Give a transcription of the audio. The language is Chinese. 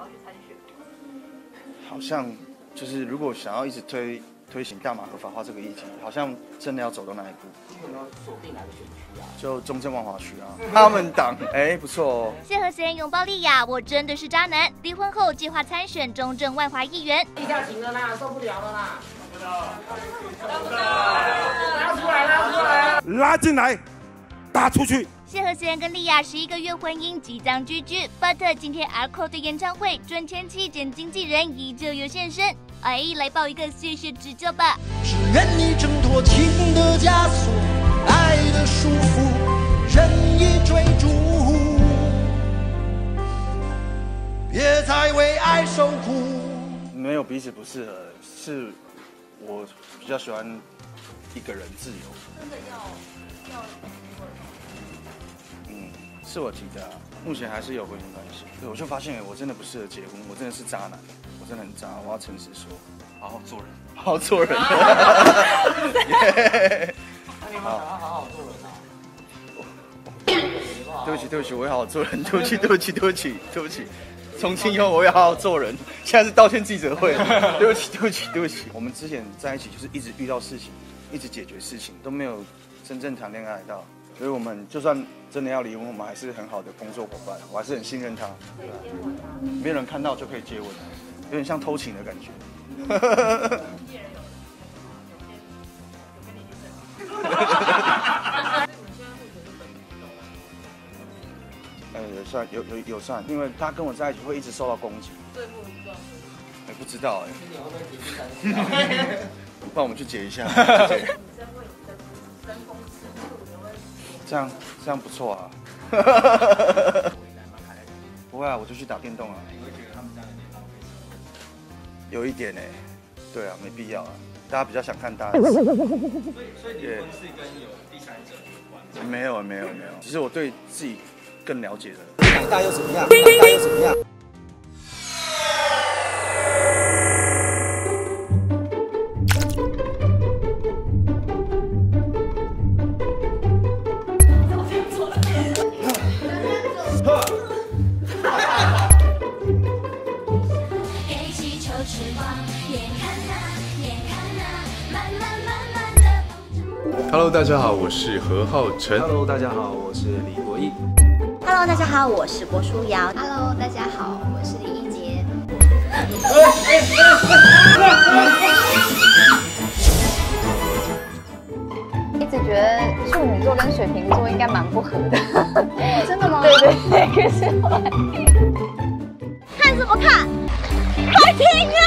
要去参选？ 好像就是如果想要一直推行大麻合法化这个议题，好像真的要走到那一步。 有没有锁定哪个选区啊？ 就中正万华区啊，他们党不错哦。 谢和弦拥抱莉亚，我真的是渣男。离婚后计划参选中正万华议员。 地下情了啦，受不了了啦！拉出来，拉出来！ 拉进来，打出去。 谢和弦跟莉亚11个月婚姻即将居居 ，but 今天 R.Cole 的演唱会，准前妻兼经纪人依旧有现身。来报一个谢谢指教吧。 只愿你挣脱情的枷锁，爱的束缚，任意追逐，别再为爱受苦。 没有彼此不适合，是我比较喜欢一个人自由。 真的要是我提的啊，目前还是有婚姻关系。对，我就发现我真的不适合结婚，我真的是渣男，我真的很渣，我要诚实说，好好做人，好好做人。 那你有没有想要好好做人啊？ 对不起，我会好好做人。对不起。从今以后我会好好做人。现在是道歉记者会。对不起。我们之前在一起就是一直遇到事情，一直解决事情，都没有真正谈恋爱到。所以我们就算真的要离婚，我们还是很好的工作伙伴，我还是很信任他。没有人看到就可以接吻，有点像偷情的感觉。有算，因为他跟我在一起会一直受到攻击。 最不一样。 不知道今年会不会结第3次？ 帮我们去解一下。这样不错啊。不会啊，我就去打电动啊。 你会觉得他们这样有点浪费社会？ 有一点对啊，没必要啊。大家比较想看大 S。 所以离婚是跟有第三者有关？ 没有。其实我对自己更了解的。 长大又怎么样？长大又怎么样？ Hello， 大家好，我是何浩晨。 Hello， 大家好，我是李国毅。 Hello， 大家好，我是郭书瑶。 Hello， 大家好，我是李一杰。一直觉得处女座跟水瓶座应该蛮不合的。真的吗？对，可是后来看什么看？快听啊！